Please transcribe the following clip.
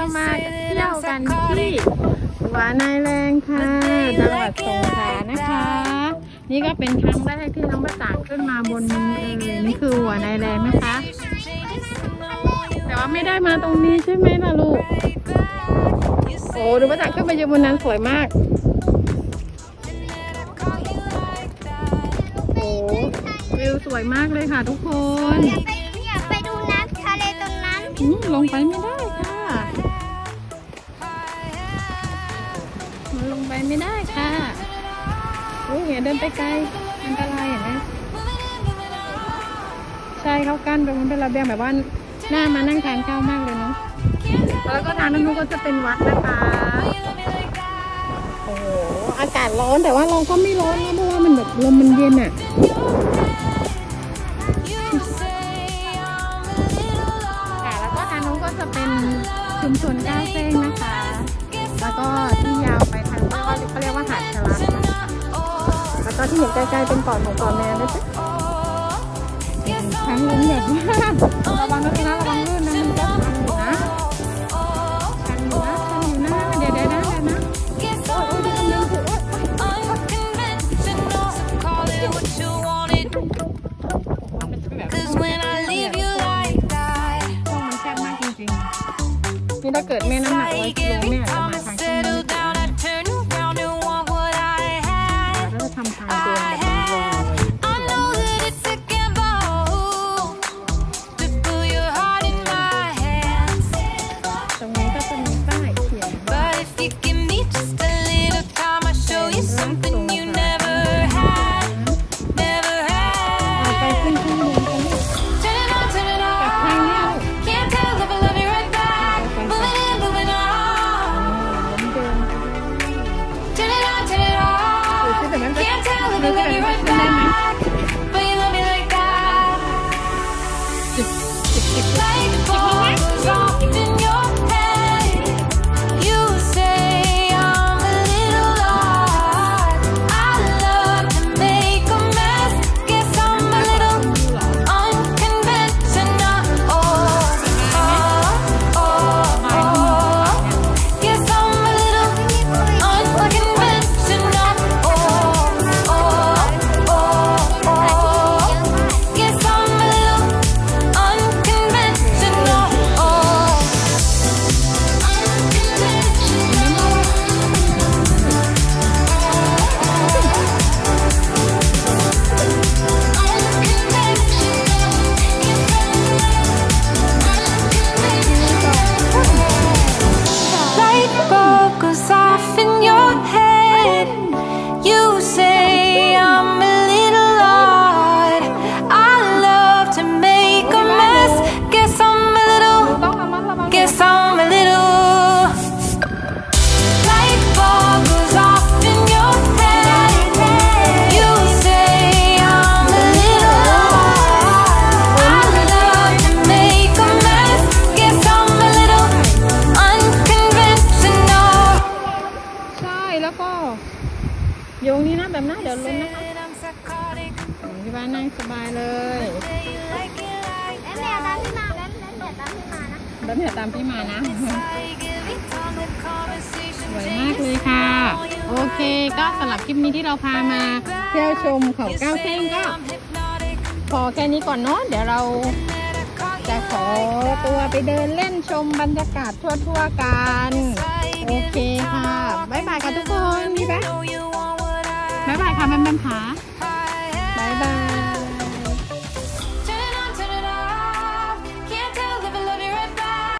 เรามาเที่ยวกันที่หัวนายแรงค่ะจังหวัดสงขลานะคะนี่ก็เป็นครั้งแรกที่น้องประจักษ์ขึ้นมาบนนี่คือหัวนายแรงนะคะแต่ว่าไม่ได้มาตรงนี้ใช่ไหมล่ะลูกโอ้ดูประจักษ์ขึ้นไปยืนบนนั้นสวยมากโอ้วิวสวยมากเลยค่ะทุกคนอยากไปดูน้ำทะเลตรงนั้นลงไปไม่ได้ค่ะมันลงไปไม่ได้ค่ะเห็นเดินไปไกลอันตรายเห็นไหมใช่เขากั้นตรงนั้นเป็นระเบียงแบบว่าหน้ามานั่งทานข้าวมากเลยเนาะแล้วก็ทางนู้นก็จะเป็นวัดนะคะโอ้โหอากาศร้อนแต่ว่าเราก็ไม่ร้อนนะเพราะว่ามันแบบลมมันเย็นอ่ะแล้วก็ทางนู้นก็จะเป็นชุมชนก้าวเส้งนะคะแล้วก็ที่ยาวไปทางเขาเรียกว่าหาดชะลัดนะคะแล้วก็ที่เห็นใกล้ๆเป็นเกาะของเกาะแมนนะจ๊ะทางลงแบบว่าระวังนะระวังลื่นนะมันก็ชันอยู่นะเดี๋ยวนะโอ้ยดูกำลังถือมันแซ่บมากจริงๆนี่ถ้าเกิดแม่น้ำหนักไว้กิโลแม่จะมาทางช่องนี้แล้วจะทำทางเดินแบบลงโยงนี้นะแบบนั้นเดี๋ยวลุ้นนะคะที่บ้านนั่งสบายเลยแล้วแม่ตามพี่มาแล้วแม่ตามพี่มานะแล้วแม่ตามพี่มานะสวยมากเลยค่ะโอเคก็สำหรับคลิปนี้ที่เราพามาเที่ยวชมเขาก้าวเส้งก็พอแค่นี้ก่อนเนาะเดี๋ยวเราจะขอตัวไปเดินเล่นชมบรรยากาศทั่วๆกันโอเคค่ะบ๊ายบายค่ะทุกคนบ๊ายบายค่ะแม่ค่ะบ๊ายบาย